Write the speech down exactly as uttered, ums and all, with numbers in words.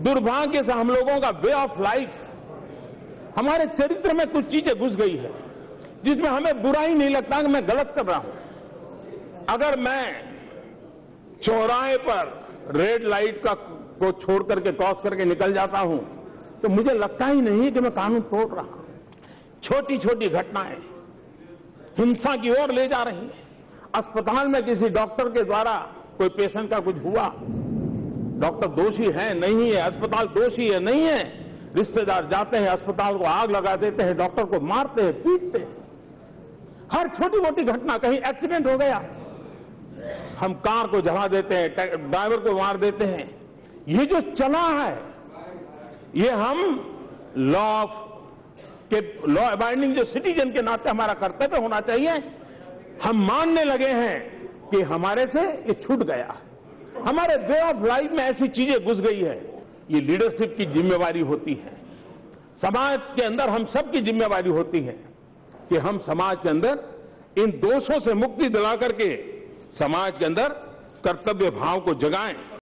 दुर्भाग्य से हम लोगों का वे ऑफ लाइफ, हमारे चरित्र में कुछ चीजें घुस गई है जिसमें हमें बुरा ही नहीं लगता कि मैं गलत कर रहा हूं। अगर मैं चौराहे पर रेड लाइट का को छोड़ करके क्रॉस करके निकल जाता हूं तो मुझे लगता ही नहीं कि मैं कानून तोड़ रहा हूं। छोटी छोटी घटनाएं हिंसा की ओर ले जा रही हैं। अस्पताल में किसी डॉक्टर के द्वारा कोई पेशेंट का कुछ हुआ, डॉक्टर दोषी है नहीं है, अस्पताल दोषी है नहीं है, रिश्तेदार जाते हैं अस्पताल को आग लगा देते हैं, डॉक्टर को मारते हैं, पीटते हैं। हर छोटी मोटी घटना, कहीं एक्सीडेंट हो गया हम कार को जला देते हैं, ड्राइवर को मार देते हैं। ये जो चला है ये हम लॉ के लॉ अबाइडिंग जो सिटीजन के नाते हमारा कर्तव्य होना चाहिए। हम मानने लगे हैं कि हमारे से ये छूट गया, हमारे वे ऑफ लाइफ में ऐसी चीजें घुस गई है। ये लीडरशिप की जिम्मेवारी होती है, समाज के अंदर हम सबकी जिम्मेवारी होती है कि हम समाज के अंदर इन दोषों से मुक्ति दिला करके समाज के अंदर कर्तव्य भाव को जगाएं।